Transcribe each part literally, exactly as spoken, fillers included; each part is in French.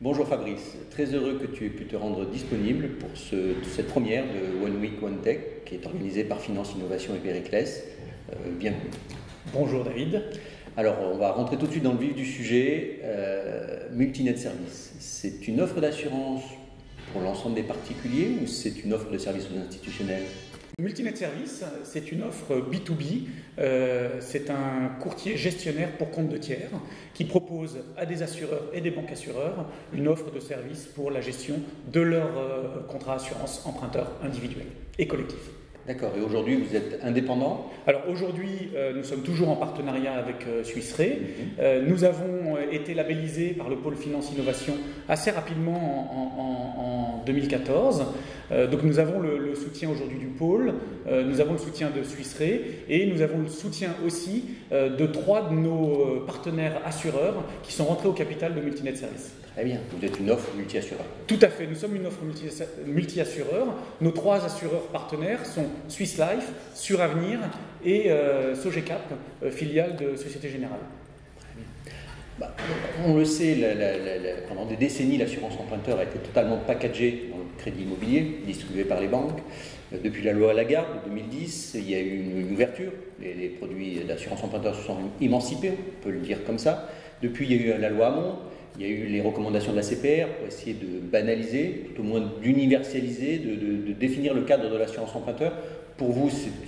Bonjour Fabrice, très heureux que tu aies pu te rendre disponible pour ce, cette première de One Week One Tech qui est organisée par Finance Innovation et Périclès. Euh, bienvenue. Bonjour David. Alors on va rentrer tout de suite dans le vif du sujet. Euh, Multinet Service, c'est une offre d'assurance pour l'ensemble des particuliers ou c'est une offre de service aux institutionnels? Multinet Service, c'est une offre B deux B, euh, c'est un courtier gestionnaire pour compte de tiers qui propose à des assureurs et des banques assureurs une offre de service pour la gestion de leurs euh, contrats assurance emprunteurs individuels et collectifs. D'accord, et aujourd'hui vous êtes indépendant? Alors aujourd'hui, euh, nous sommes toujours en partenariat avec euh, Swiss Re. Mm-hmm. euh, nous avons été labellisés par le pôle Finance Innovation assez rapidement en, en, en deux mille quatorze. Euh, donc nous avons le, le soutien aujourd'hui du pôle, euh, nous avons le soutien de Swiss Re et nous avons le soutien aussi euh, de trois de nos partenaires assureurs qui sont rentrés au capital de Multinet Service. Très bien, vous êtes une offre multi-assureur. Tout à fait, nous sommes une offre multi-assureur. Nos trois assureurs partenaires sont Swiss Life, Suravenir et euh, Sogecap, euh, filiale de Société Générale. Très bien. Bah, on le sait, la, la, la, la, pendant des décennies, l'assurance emprunteur a été totalement packagée dans le crédit immobilier, distribué par les banques. Depuis la loi Lagarde de deux mille dix, il y a eu une, une ouverture. Les, les produits d'assurance emprunteur se sont émancipés, on peut le dire comme ça. Depuis, il y a eu la loi Hamon. Il y a eu les recommandations de la C P R pour essayer de banaliser, tout au moins d'universaliser, de, de, de définir le cadre de l'assurance emprunteur. Pour vous,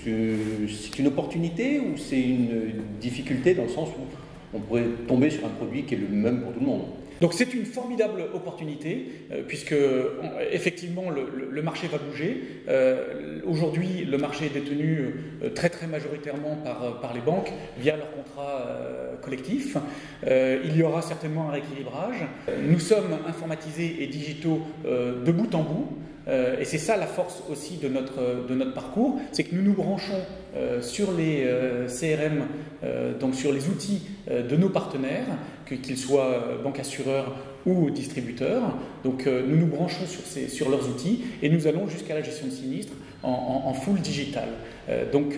c'est une opportunité ou c'est une difficulté dans le sens où on pourrait tomber sur un produit qui est le même pour tout le monde? Donc c'est une formidable opportunité euh, puisque on, effectivement le, le, le marché va bouger. Euh, Aujourd'hui, le marché est détenu euh, très très majoritairement par, par les banques via leurs contrats euh, collectifs. Euh, il y aura certainement un rééquilibrage. Nous sommes informatisés et digitaux euh, de bout en bout. Euh, et c'est ça la force aussi de notre, de notre parcours, c'est que nous nous branchons euh, sur les euh, C R M, euh, donc sur les outils euh, de nos partenaires, qu'ils soient banques assureurs ou distributeurs. Donc euh, nous nous branchons sur, ces, sur leurs outils et nous allons jusqu'à la gestion de sinistres en, en, en full digital. Euh, donc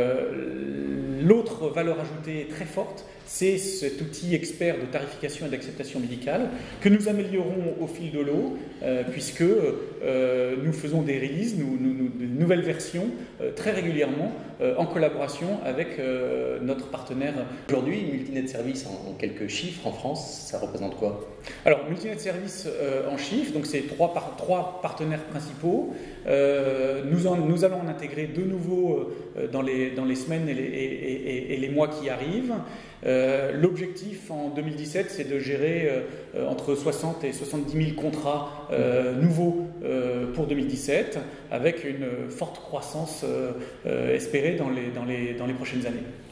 euh, l'autre valeur ajoutée très forte, c'est cet outil expert de tarification et d'acceptation médicale que nous améliorons au fil de l'eau, euh, puisque euh, nous faisons des releases, nous, nous, nous, de nouvelles versions euh, très régulièrement euh, en collaboration avec euh, notre partenaire. Aujourd'hui, Multinet Service, en, en quelques chiffres en France, ça représente quoi? Alors, Multinet Service euh, en chiffres, donc c'est trois, par, trois partenaires principaux. Euh, nous, en, nous allons en intégrer de nouveau euh, dans, les, dans les semaines et les, et, et, et les mois qui arrivent. Euh, L'objectif en deux mille dix-sept, c'est de gérer euh, entre soixante et soixante-dix mille contrats euh, nouveaux euh, pour deux mille dix-sept, avec une forte croissance euh, euh, espérée dans les, dans les, dans les prochaines années.